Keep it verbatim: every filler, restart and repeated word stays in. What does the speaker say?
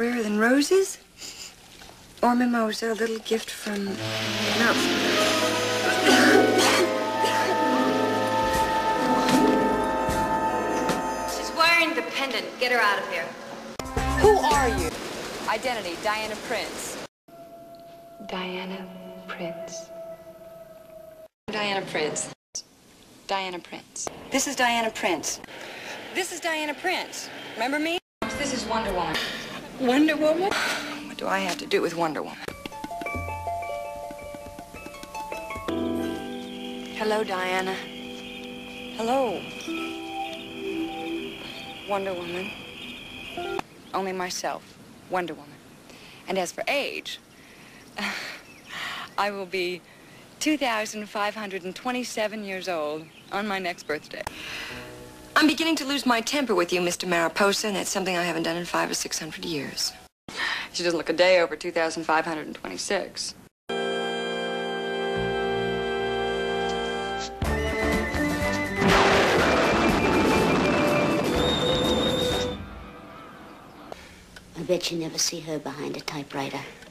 rarer than roses? Or mimosa, a little gift from... No. She's wearing the pendant. Get her out of here. Who are you? Identity, Diana Prince. Diana Prince. Diana Prince. Diana Prince. This is Diana Prince. This is Diana Prince. Remember me? This is Wonder Woman. Wonder Woman? What do I have to do with Wonder Woman? Hello, Diana. Hello. Wonder Woman. Only myself, Wonder Woman. And as for age, I will be two thousand five hundred twenty-seven years old on my next birthday. I'm beginning to lose my temper with you, Mister Mariposa, and that's something I haven't done in five or six hundred years. She doesn't look a day over two thousand five hundred twenty-six. I bet you never see her behind a typewriter.